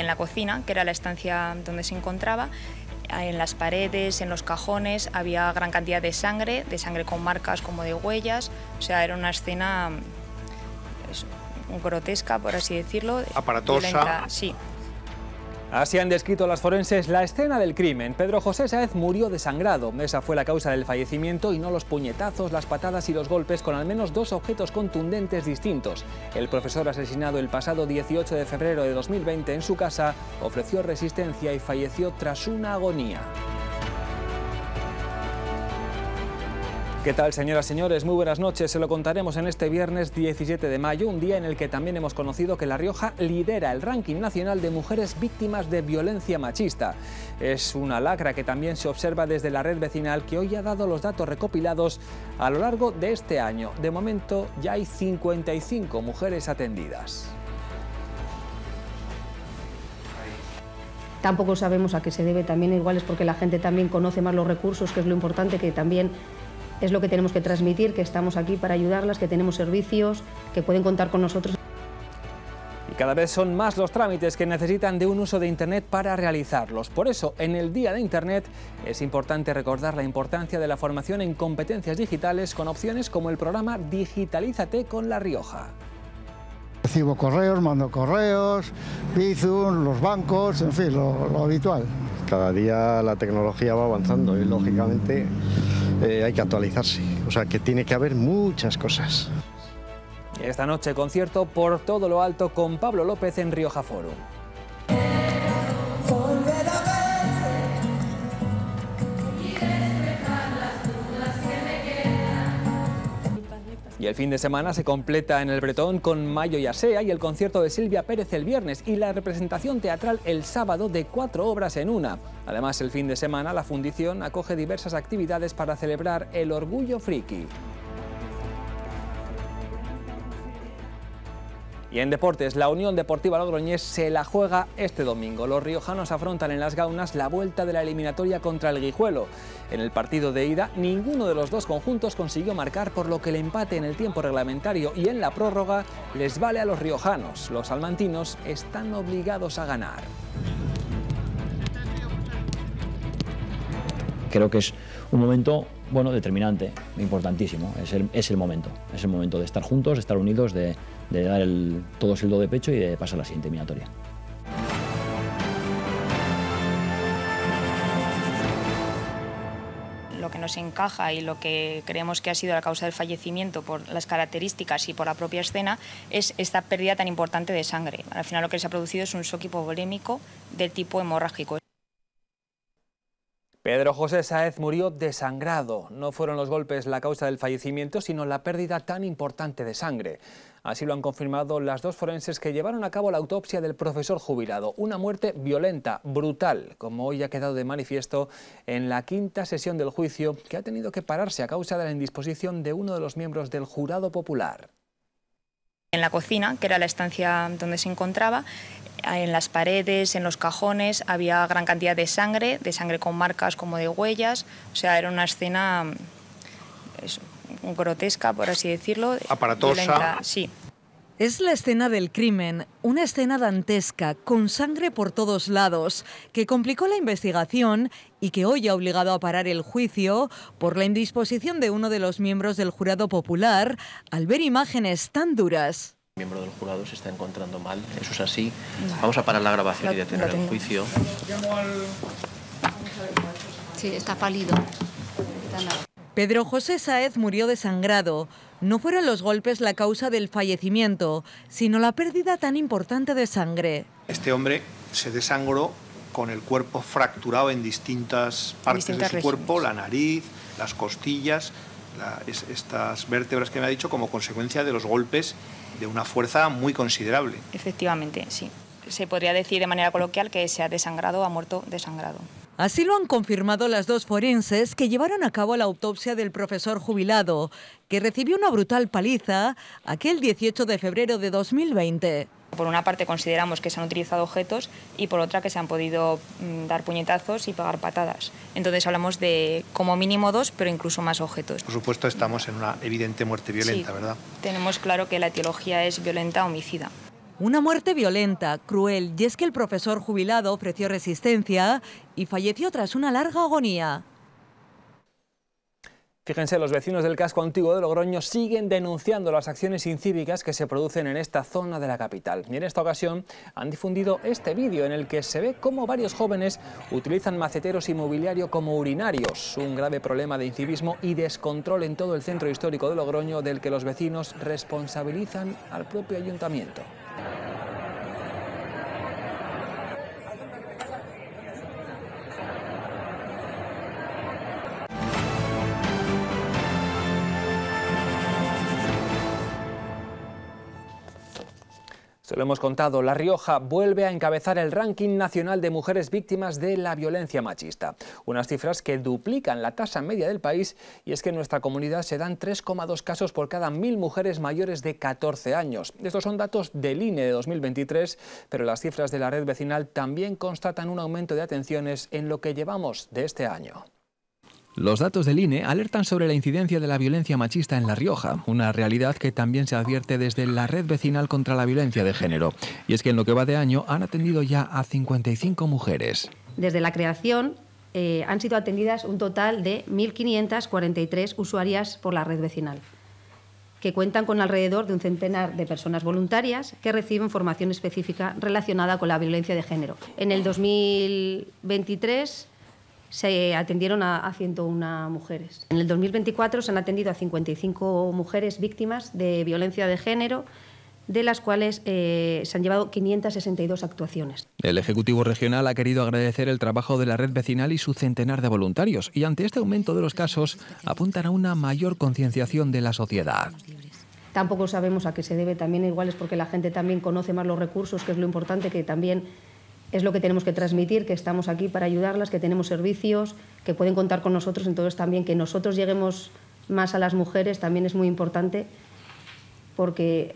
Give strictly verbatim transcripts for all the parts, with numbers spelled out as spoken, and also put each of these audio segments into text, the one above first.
la cocina, que era la estancia donde se encontraba. En las paredes, en los cajones, había gran cantidad de sangre, de sangre con marcas como de huellas. O sea, era una escena pues, grotesca, por así decirlo. Aparatosa. Violenta, sí. Así han descrito las forenses la escena del crimen. Pedro José Sáez murió desangrado. Esa fue la causa del fallecimiento y no los puñetazos, las patadas y los golpes con al menos dos objetos contundentes distintos. El profesor asesinado el pasado dieciocho de febrero de dos mil veinte en su casa ofreció resistencia y falleció tras una agonía. ¿Qué tal, señoras y señores? Muy buenas noches. Se lo contaremos en este viernes diecisiete de mayo, un día en el que también hemos conocido que La Rioja lidera el ranking nacional de mujeres víctimas de violencia machista. Es una lacra que también se observa desde la red vecinal, que hoy ha dado los datos recopilados a lo largo de este año. De momento ya hay cincuenta y cinco mujeres atendidas. Tampoco sabemos a qué se debe, también igual es porque la gente también conoce más los recursos, que es lo importante, que también es lo que tenemos que transmitir, que estamos aquí para ayudarlas, que tenemos servicios, que pueden contar con nosotros. Y cada vez son más los trámites que necesitan de un uso de Internet para realizarlos. Por eso, en el Día de Internet es importante recordar la importancia de la formación en competencias digitales con opciones como el programa Digitalízate con La Rioja. Recibo correos, mando correos, Bizum, los bancos, en fin, lo, lo habitual. Cada día la tecnología va avanzando y, lógicamente, eh, hay que actualizarse. O sea, que tiene que haber muchas cosas. Esta noche, concierto por todo lo alto con Pablo López en Rioja Forum. Y el fin de semana se completa en el Bretón con Mayo y Asea y el concierto de Silvia Pérez el viernes y la representación teatral el sábado de cuatro obras en una. Además, el fin de semana la Fundición acoge diversas actividades para celebrar el Orgullo Friki. Y en deportes, la Unión Deportiva Logroñés se la juega este domingo. Los riojanos afrontan en Las Gaunas la vuelta de la eliminatoria contra el Guijuelo. En el partido de ida, ninguno de los dos conjuntos consiguió marcar, por lo que el empate en el tiempo reglamentario y en la prórroga les vale a los riojanos. Los salmantinos están obligados a ganar. Creo que es un momento, bueno, determinante, importantísimo. Es el, es el momento. Es el momento de estar juntos, de estar unidos, de, de dar el, todos el do de pecho y de pasar a la siguiente eliminatoria. Lo que nos encaja y lo que creemos que ha sido la causa del fallecimiento por las características y por la propia escena es esta pérdida tan importante de sangre. Al final lo que se ha producido es un shock hipovolémico del tipo hemorrágico. Pedro José Sáez murió desangrado. No fueron los golpes la causa del fallecimiento, sino la pérdida tan importante de sangre. Así lo han confirmado las dos forenses que llevaron a cabo la autopsia del profesor jubilado. Una muerte violenta, brutal, como hoy ha quedado de manifiesto en la quinta sesión del juicio, que ha tenido que pararse a causa de la indisposición de uno de los miembros del jurado popular. En la cocina, que era la estancia donde se encontraba, en las paredes, en los cajones, había gran cantidad de sangre, de sangre con marcas como de huellas. O sea, era una escena eso, grotesca, por así decirlo. Aparatosa. Violenta, sí. Es la escena del crimen, una escena dantesca, con sangre por todos lados, que complicó la investigación y que hoy ha obligado a parar el juicio por la indisposición de uno de los miembros del jurado popular al ver imágenes tan duras. El miembro del jurado se está encontrando mal, eso es así. Vamos a parar la grabación y detener el juicio. Sí, está pálido. Pedro José Sáez murió desangrado. No fueron los golpes la causa del fallecimiento, sino la pérdida tan importante de sangre. Este hombre se desangró con el cuerpo fracturado en distintas partes Distintas de su regiones. cuerpo, la nariz, las costillas, la, es, estas vértebras que me ha dicho, como consecuencia de los golpes de una fuerza muy considerable. Efectivamente, sí. Se podría decir de manera coloquial que se ha desangrado, ha muerto desangrado. Así lo han confirmado las dos forenses que llevaron a cabo la autopsia del profesor jubilado, que recibió una brutal paliza aquel dieciocho de febrero de dos mil veinte. Por una parte consideramos que se han utilizado objetos y por otra que se han podido mm, dar puñetazos y pegar patadas. Entonces hablamos de como mínimo dos, pero incluso más objetos. Por supuesto, estamos en una evidente muerte violenta, sí, ¿verdad? Tenemos claro que la etiología es violenta homicida. Una muerte violenta, cruel, y es que el profesor jubilado ofreció resistencia y falleció tras una larga agonía. Fíjense, los vecinos del casco antiguo de Logroño siguen denunciando las acciones incívicas que se producen en esta zona de la capital. Y en esta ocasión han difundido este vídeo en el que se ve cómo varios jóvenes utilizan maceteros y mobiliario como urinarios. Un grave problema de incivismo y descontrol en todo el centro histórico de Logroño, del que los vecinos responsabilizan al propio ayuntamiento. Se lo hemos contado, La Rioja vuelve a encabezar el ranking nacional de mujeres víctimas de la violencia machista. Unas cifras que duplican la tasa media del país, y es que en nuestra comunidad se dan tres coma dos casos por cada mil mujeres mayores de catorce años. Estos son datos del I N E de dos mil veintitrés, pero las cifras de la red vecinal también constatan un aumento de atenciones en lo que llevamos de este año. Los datos del I N E alertan sobre la incidencia de la violencia machista en La Rioja, una realidad que también se advierte desde la Red Vecinal contra la Violencia de Género. Y es que en lo que va de año han atendido ya a cincuenta y cinco mujeres. Desde la creación eh, han sido atendidas un total de mil quinientas cuarenta y tres usuarias por la Red Vecinal, que cuentan con alrededor de un centenar de personas voluntarias que reciben formación específica relacionada con la violencia de género. En el dos mil veintitrés se atendieron a, a ciento una mujeres. En el dos mil veinticuatro se han atendido a cincuenta y cinco mujeres víctimas de violencia de género, de las cuales eh, se han llevado quinientas sesenta y dos actuaciones. El Ejecutivo Regional ha querido agradecer el trabajo de la Red Vecinal y su centenar de voluntarios, y ante este aumento de los casos apuntan a una mayor concienciación de la sociedad. Tampoco sabemos a qué se debe, también igual es porque la gente también conoce más los recursos, que es lo importante, que también es lo que tenemos que transmitir, que estamos aquí para ayudarlas, que tenemos servicios, que pueden contar con nosotros. Entonces también que nosotros lleguemos más a las mujeres también es muy importante, porque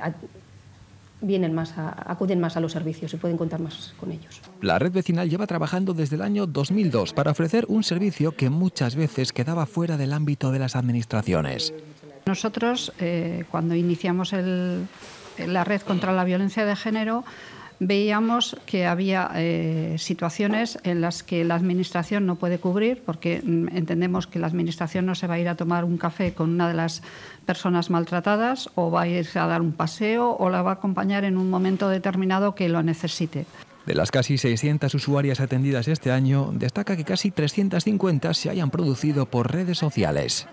vienen más a, acuden más a los servicios y pueden contar más con ellos. La Red Vecinal lleva trabajando desde el año dos mil dos para ofrecer un servicio que muchas veces quedaba fuera del ámbito de las administraciones. Nosotros, eh, cuando iniciamos el, la Red contra la Violencia de Género, veíamos que había eh, situaciones en las que la Administración no puede cubrir, porque mm, entendemos que la Administración no se va a ir a tomar un café con una de las personas maltratadas, o va a irse a dar un paseo, o la va a acompañar en un momento determinado que lo necesite. De las casi seiscientas usuarias atendidas este año, destaca que casi trescientas cincuenta se hayan producido por redes sociales.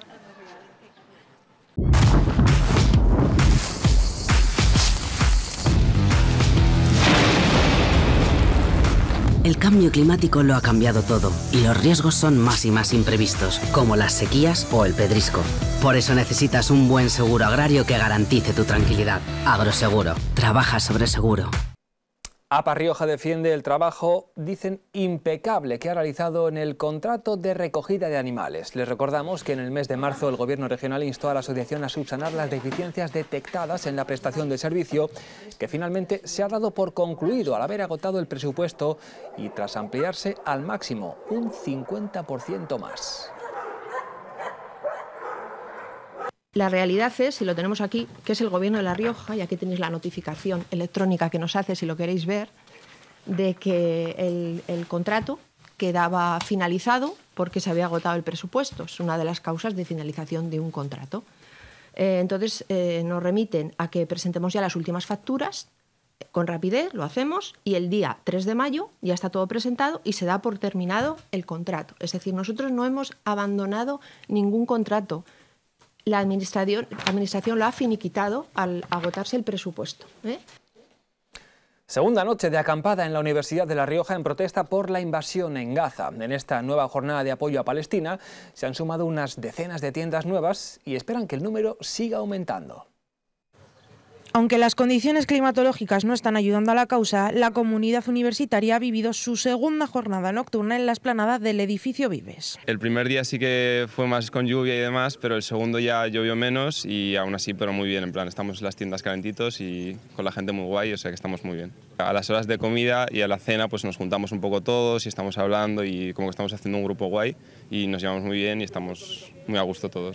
El cambio climático lo ha cambiado todo y los riesgos son más y más imprevistos, como las sequías o el pedrisco. Por eso necesitas un buen seguro agrario que garantice tu tranquilidad. Agroseguro. Trabaja sobre seguro. APA Rioja defiende el trabajo, dicen, impecable que ha realizado en el contrato de recogida de animales. Les recordamos que en el mes de marzo el Gobierno regional instó a la asociación a subsanar las deficiencias detectadas en la prestación del servicio, que finalmente se ha dado por concluido al haber agotado el presupuesto y tras ampliarse al máximo un cincuenta por ciento más. La realidad es, si lo tenemos aquí, que es el Gobierno de La Rioja, y aquí tenéis la notificación electrónica que nos hace, si lo queréis ver, de que el, el contrato quedaba finalizado porque se había agotado el presupuesto. Es una de las causas de finalización de un contrato. Eh, entonces, eh, nos remiten a que presentemos ya las últimas facturas. Con rapidez lo hacemos y el día tres de mayo ya está todo presentado y se da por terminado el contrato. Es decir, nosotros no hemos abandonado ningún contrato. La administración, la administración lo ha finiquitado al agotarse el presupuesto, ¿eh? Segunda noche de acampada en la Universidad de La Rioja en protesta por la invasión en Gaza. En esta nueva jornada de apoyo a Palestina se han sumado unas decenas de tiendas nuevas y esperan que el número siga aumentando. Aunque las condiciones climatológicas no están ayudando a la causa, la comunidad universitaria ha vivido su segunda jornada nocturna en la explanada del edificio Vives. El primer día sí que fue más con lluvia y demás, pero el segundo ya llovió menos y aún así, pero muy bien, en plan, estamos en las tiendas calentitos y con la gente muy guay, o sea que estamos muy bien. A las horas de comida y a la cena pues nos juntamos un poco todos y estamos hablando y como que estamos haciendo un grupo guay y nos llevamos muy bien y estamos muy a gusto todos.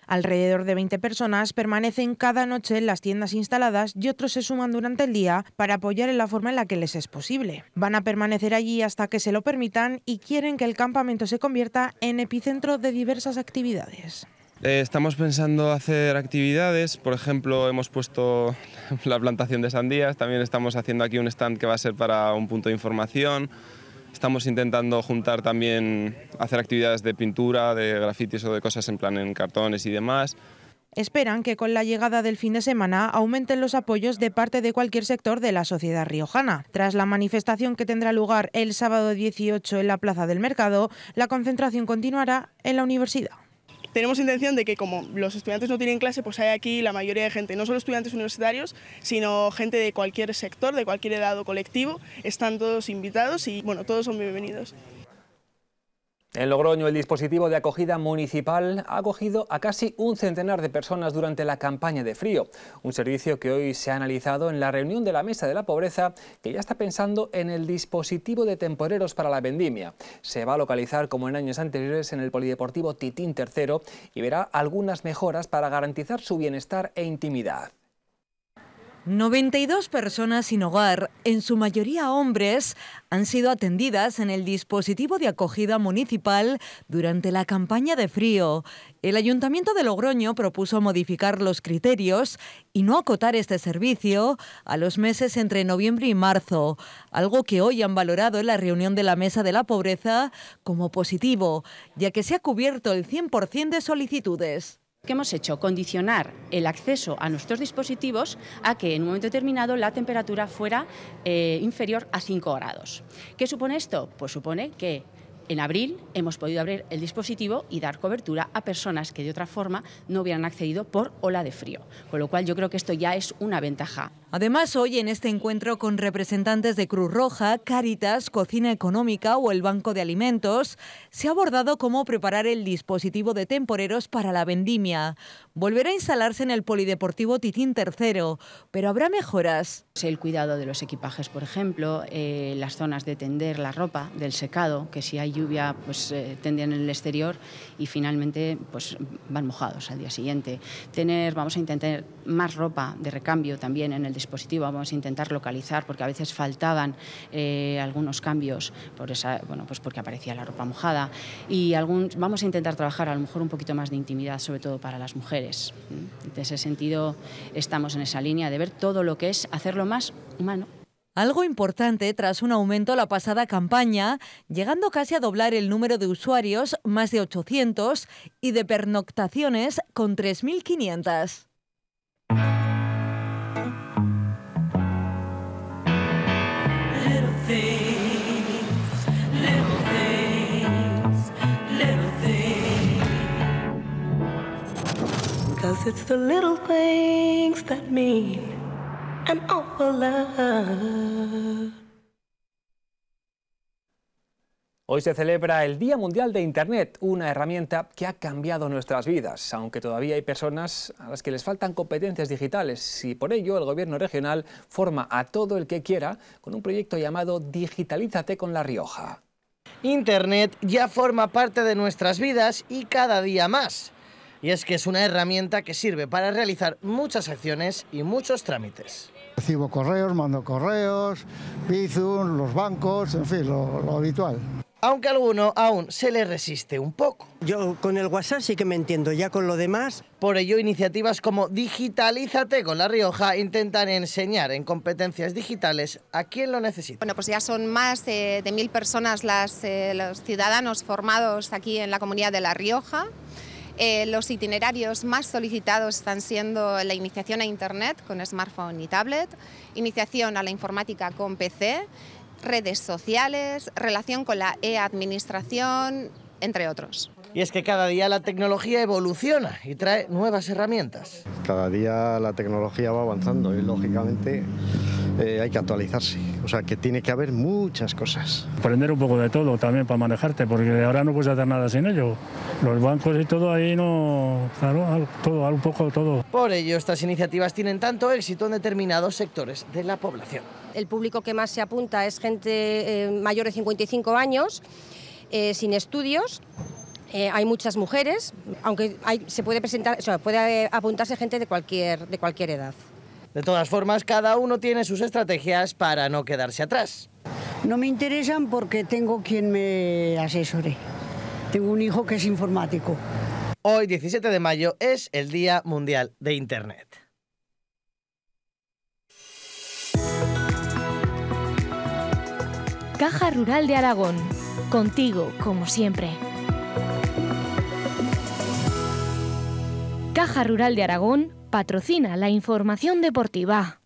Alrededor de veinte personas permanecen cada noche en las tiendas instaladas y otros se suman durante el día para apoyar en la forma en la que les es posible. Van a permanecer allí hasta que se lo permitan y quieren que el campamento se convierta en epicentro de diversas actividades. Eh, estamos pensando hacer actividades, por ejemplo, hemos puesto la plantación de sandías, también estamos haciendo aquí un stand que va a ser para un punto de información. Estamos intentando juntar también, hacer actividades de pintura, de grafitis o de cosas en plan en cartones y demás. Esperan que con la llegada del fin de semana aumenten los apoyos de parte de cualquier sector de la sociedad riojana. Tras la manifestación que tendrá lugar el sábado dieciocho en la Plaza del Mercado, la concentración continuará en la universidad. Tenemos intención de que, como los estudiantes no tienen clase, pues hay aquí la mayoría de gente, no solo estudiantes universitarios, sino gente de cualquier sector, de cualquier edad o colectivo. Están todos invitados y, bueno, todos son bienvenidos. En Logroño, el dispositivo de acogida municipal ha acogido a casi un centenar de personas durante la campaña de frío, un servicio que hoy se ha analizado en la reunión de la Mesa de la Pobreza, que ya está pensando en el dispositivo de temporeros para la vendimia. Se va a localizar, como en años anteriores, en el Polideportivo Titín tercero y verá algunas mejoras para garantizar su bienestar e intimidad. noventa y dos personas sin hogar, en su mayoría hombres, han sido atendidas en el dispositivo de acogida municipal durante la campaña de frío. El Ayuntamiento de Logroño propuso modificar los criterios y no acotar este servicio a los meses entre noviembre y marzo, algo que hoy han valorado en la reunión de la Mesa de la Pobreza como positivo, ya que se ha cubierto el cien por cien de solicitudes. ¿Qué hemos hecho? Condicionar el acceso a nuestros dispositivos a que en un momento determinado la temperatura fuera eh, inferior a cinco grados. ¿Qué supone esto? Pues supone que en abril hemos podido abrir el dispositivo y dar cobertura a personas que de otra forma no hubieran accedido por ola de frío, con lo cual yo creo que esto ya es una ventaja. Además, hoy en este encuentro con representantes de Cruz Roja, Cáritas, Cocina Económica o el Banco de Alimentos, se ha abordado cómo preparar el dispositivo de temporeros para la vendimia. Volverá a instalarse en el Polideportivo Titín tercero, pero habrá mejoras. El cuidado de los equipajes, por ejemplo, eh, las zonas de tender la ropa, del secado, que si hay lluvia pues eh, tendían en el exterior y finalmente pues van mojados al día siguiente. Tener, vamos a intentar más ropa de recambio también en el dispositivo, vamos a intentar localizar porque a veces faltaban eh, algunos cambios por esa, bueno, pues porque aparecía la ropa mojada y algún, vamos a intentar trabajar a lo mejor un poquito más de intimidad, sobre todo para las mujeres. En ese sentido estamos en esa línea de ver todo lo que es hacerlo más humano. Algo importante tras un aumento la pasada campaña, llegando casi a doblar el número de usuarios, más de ochocientos, y de pernoctaciones con tres mil quinientas. It's the little things that mean an awful lot. Hoy se celebra el Día Mundial de Internet, una herramienta que ha cambiado nuestras vidas, aunque todavía hay personas a las que les faltan competencias digitales y por ello el Gobierno regional forma a todo el que quiera con un proyecto llamado Digitalízate con La Rioja. Internet ya forma parte de nuestras vidas y cada día más. Y es que es una herramienta que sirve para realizar muchas acciones y muchos trámites. Recibo correos, mando correos, Bizum, los bancos, en fin, lo, lo habitual. Aunque a alguno aún se le resiste un poco. Yo con el WhatsApp sí que me entiendo, ya con lo demás... Por ello, iniciativas como Digitalízate con La Rioja intentan enseñar en competencias digitales a quien lo necesita. Bueno, pues ya son más eh, de mil personas las, eh, los ciudadanos formados aquí en la comunidad de La Rioja. Eh, los itinerarios más solicitados están siendo la iniciación a Internet con smartphone y tablet, iniciación a la informática con P C, redes sociales, relación con la e-administración, entre otros. Y es que cada día la tecnología evoluciona y trae nuevas herramientas. Cada día la tecnología va avanzando y lógicamente eh, hay que actualizarse. O sea que tiene que haber muchas cosas. Aprender un poco de todo también para manejarte, porque ahora no puedes hacer nada sin ello. Los bancos y todo ahí no... Claro, todo, un poco todo. Por ello estas iniciativas tienen tanto éxito en determinados sectores de la población. El público que más se apunta es gente eh, mayor de cincuenta y cinco años, eh, sin estudios, Eh, hay muchas mujeres, aunque hay, se puede presentar, o sea, puede apuntarse gente de cualquier, de cualquier edad. De todas formas, cada uno tiene sus estrategias para no quedarse atrás. No me interesan porque tengo quien me asesore. Tengo un hijo que es informático. Hoy, diecisiete de mayo, es el Día Mundial de Internet. Caja Rural de Aragón. Contigo, como siempre. Caja Rural de Aragón patrocina la información deportiva.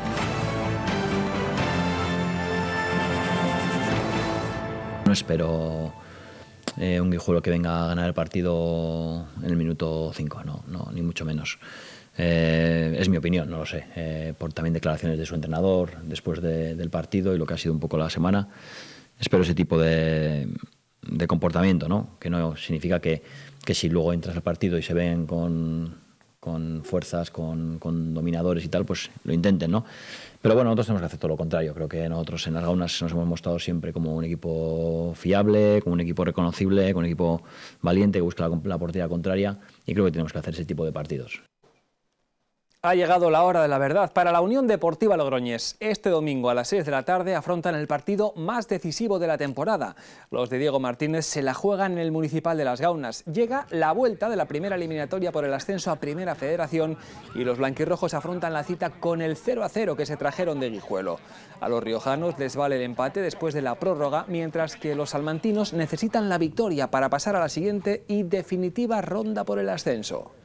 No espero eh, un Guijuelo que venga a ganar el partido en el minuto cinco, no, no, ni mucho menos. Eh, es mi opinión, no lo sé, eh, por también declaraciones de su entrenador después de, del partido y lo que ha sido un poco la semana. Espero ese tipo de, de comportamiento, ¿no? Que no significa que, que si luego entras al partido y se ven con, con fuerzas, con, con dominadores y tal, pues lo intenten, ¿no? Pero bueno, nosotros tenemos que hacer todo lo contrario. Creo que nosotros en las Gaunas nos hemos mostrado siempre como un equipo fiable, como un equipo reconocible, como un equipo valiente que busca la, la portería contraria, y creo que tenemos que hacer ese tipo de partidos. Ha llegado la hora de la verdad para la Unión Deportiva Logroñés. Este domingo a las seis de la tarde afrontan el partido más decisivo de la temporada. Los de Diego Martínez se la juegan en el Municipal de Las Gaunas. Llega la vuelta de la primera eliminatoria por el ascenso a Primera Federación y los blanquirrojos afrontan la cita con el cero a cero que se trajeron de Guijuelo. A los riojanos les vale el empate después de la prórroga, mientras que los salmantinos necesitan la victoria para pasar a la siguiente y definitiva ronda por el ascenso.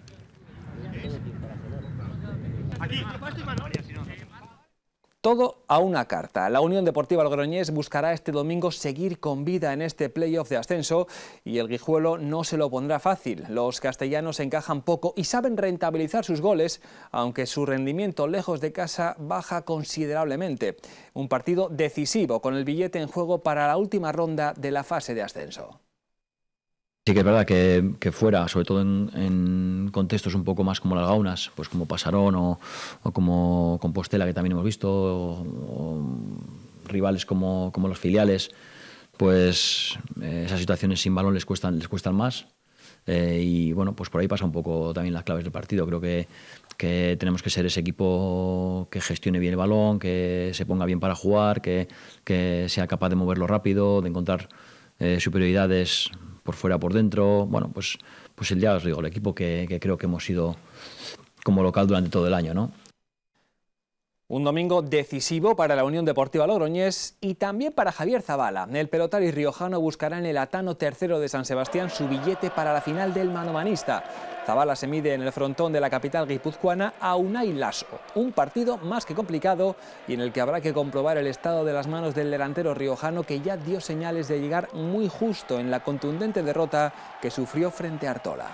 Todo a una carta. La Unión Deportiva Logroñés buscará este domingo seguir con vida en este playoff de ascenso y el Guijuelo no se lo pondrá fácil. Los castellanos encajan poco y saben rentabilizar sus goles, aunque su rendimiento lejos de casa baja considerablemente. Un partido decisivo con el billete en juego para la última ronda de la fase de ascenso. Sí que es verdad que, que fuera, sobre todo en, en contextos un poco más como las Gaunas, pues como Pasarón o, o como Compostela, que también hemos visto, o, o rivales como, como los filiales, pues eh, esas situaciones sin balón les cuestan, les cuestan más. Eh, y bueno, pues por ahí pasa un poco también las claves del partido. Creo que, que tenemos que ser ese equipo que gestione bien el balón, que se ponga bien para jugar, que, que sea capaz de moverlo rápido, de encontrar eh, superioridades por fuera, por dentro. Bueno, pues, pues el, ya os digo, el equipo que, que creo que hemos sido como local durante todo el año, ¿no? Un domingo decisivo para la Unión Deportiva Logroñés y también para Javier Zabala. El pelotari riojano buscará en el Atano tercero de San Sebastián su billete para la final del manomanista. Zabala se mide en el frontón de la capital guipuzcoana a Unai Lasso. Un partido más que complicado y en el que habrá que comprobar el estado de las manos del delantero riojano, que ya dio señales de llegar muy justo en la contundente derrota que sufrió frente a Artola.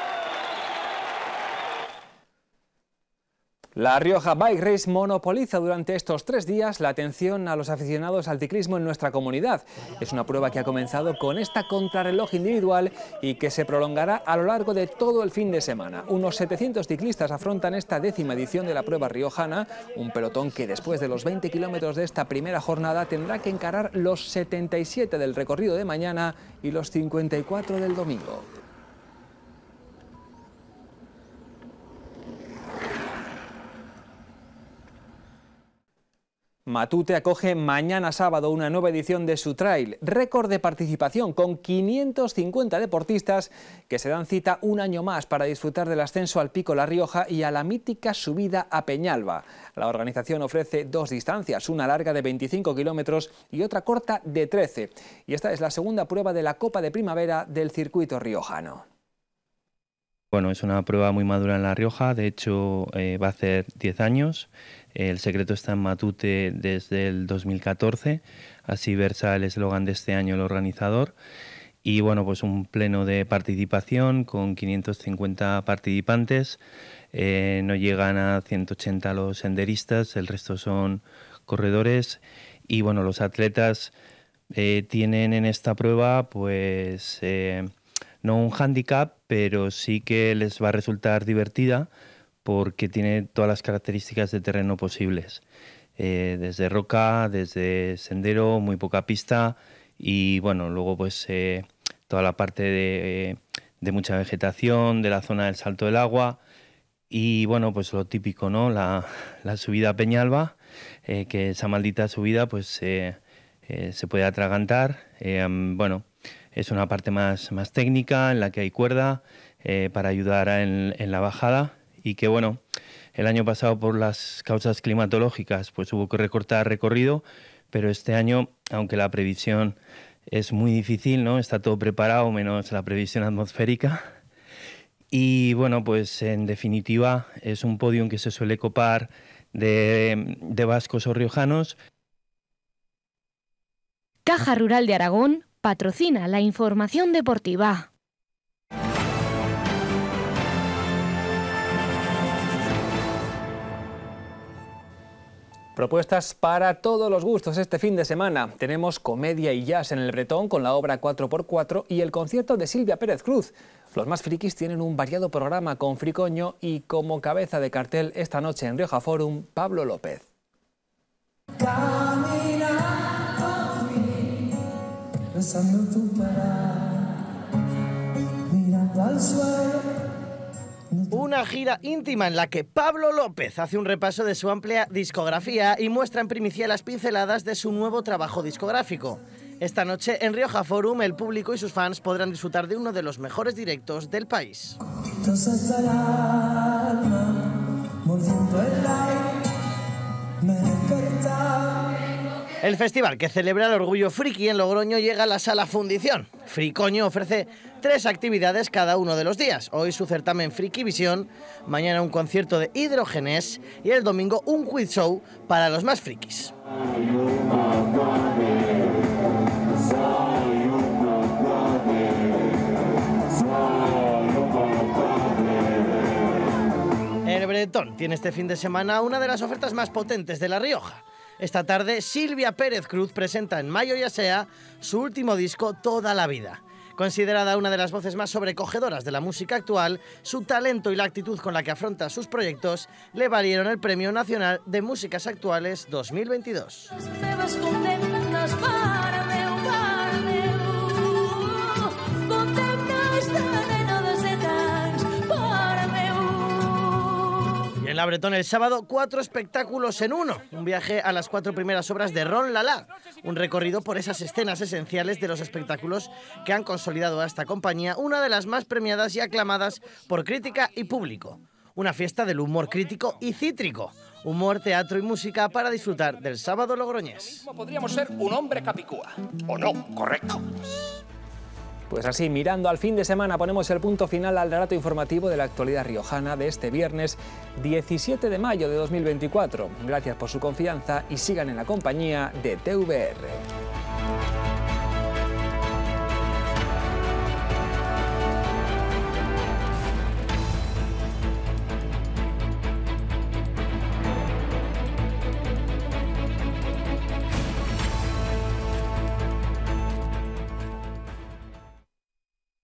La Rioja Bike Race monopoliza durante estos tres días la atención a los aficionados al ciclismo en nuestra comunidad. Es una prueba que ha comenzado con esta contrarreloj individual y que se prolongará a lo largo de todo el fin de semana. Unos setecientos ciclistas afrontan esta décima edición de la prueba riojana, un pelotón que después de los veinte kilómetros de esta primera jornada tendrá que encarar los setenta y siete del recorrido de mañana y los cincuenta y cuatro del domingo. Matute acoge mañana sábado una nueva edición de su trail, récord de participación con quinientos cincuenta deportistas que se dan cita un año más para disfrutar del ascenso al Pico La Rioja y a la mítica subida a Peñalba. La organización ofrece dos distancias, una larga de veinticinco kilómetros y otra corta de trece. Y esta es la segunda prueba de la Copa de Primavera del circuito riojano. Bueno, es una prueba muy madura en La Rioja, de hecho eh, va a hacer diez años. El secreto está en Matute desde el dos mil catorce, así versa el eslogan de este año el organizador. Y bueno, pues un pleno de participación con quinientos cincuenta participantes, eh, no llegan a ciento ochenta los senderistas, el resto son corredores. Y bueno, los atletas eh, tienen en esta prueba pues eh, no un hándicap, pero sí que les va a resultar divertida, porque tiene todas las características de terreno posibles, eh, desde roca, desde sendero, muy poca pista y bueno, luego pues eh, toda la parte de, de mucha vegetación, de la zona del Salto del Agua y bueno, pues lo típico, ¿no? La, la subida a Peñalba, eh, que esa maldita subida pues eh, eh, se puede atragantar. Eh, bueno, es una parte más, más técnica en la que hay cuerda eh, para ayudar en, en la bajada y que bueno, el año pasado por las causas climatológicas pues hubo que recortar recorrido, pero este año, aunque la previsión es muy difícil, ¿no? Está todo preparado menos la previsión atmosférica. Y bueno, pues en definitiva es un podium que se suele copar de, de vascos o riojanos. Caja Rural de Aragón patrocina la información deportiva. Propuestas para todos los gustos este fin de semana. Tenemos comedia y jazz en el Bretón con la obra cuatro por cuatro y el concierto de Silvia Pérez Cruz. Los más frikis tienen un variado programa con Fricoño y como cabeza de cartel esta noche en Rioja Forum, Pablo López. Una gira íntima en la que Pablo López hace un repaso de su amplia discografía y muestra en primicia las pinceladas de su nuevo trabajo discográfico. Esta noche en Rioja Forum el público y sus fans podrán disfrutar de uno de los mejores directos del país. El festival que celebra el orgullo friki en Logroño llega a la Sala Fundición. Fricoño ofrece tres actividades cada uno de los días. Hoy su certamen Friki Visión, mañana un concierto de Hidrógenes y el domingo un quiz show para los más frikis. El Bretón tiene este fin de semana una de las ofertas más potentes de La Rioja. Esta tarde, Silvia Pérez Cruz presenta en Mayo Ya Sea su último disco Toda la Vida. Considerada una de las voces más sobrecogedoras de la música actual, su talento y la actitud con la que afronta sus proyectos le valieron el Premio Nacional de Músicas Actuales dos mil veintidós. En la Bretón el sábado, cuatro espectáculos en uno. Un viaje a las cuatro primeras obras de Ron Lala. Un recorrido por esas escenas esenciales de los espectáculos que han consolidado a esta compañía, una de las más premiadas y aclamadas por crítica y público. Una fiesta del humor crítico y cítrico. Humor, teatro y música para disfrutar del sábado logroñés. Podríamos ser un hombre capicúa. ¿O no? ¿Correcto? Pues así, mirando al fin de semana, ponemos el punto final al relato informativo de la actualidad riojana de este viernes diecisiete de mayo de dos mil veinticuatro. Gracias por su confianza y sigan en la compañía de T V R.